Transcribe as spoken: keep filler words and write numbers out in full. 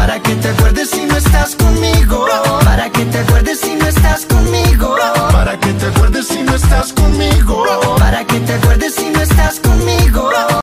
para que te acuerdes si no estás conmigo, para que te acuerdes si no estás conmigo, para que te acuerdes si no estás conmigo.